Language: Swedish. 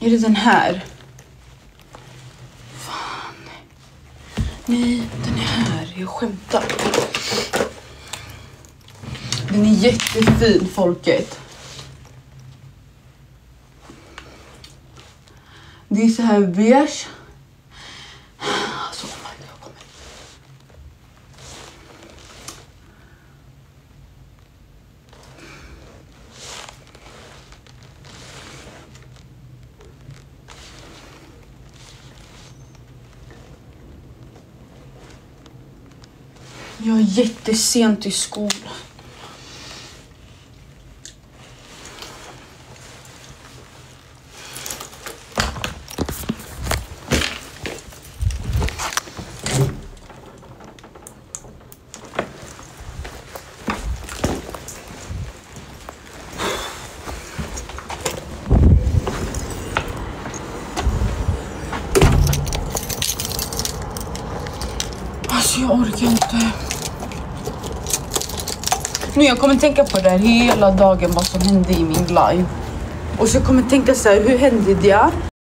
Är det den här? Fan. Nej, den är här. Jag skämtar. Den är jättefin, folket. Det är så här beige. Alltså, jag kommer. Jag är jättesent i skolan. Alltså jag orkar inte. Nu jag kommer tänka på det här hela dagen, vad som hände i min live. Och så kommer jag tänka så här, hur hände det?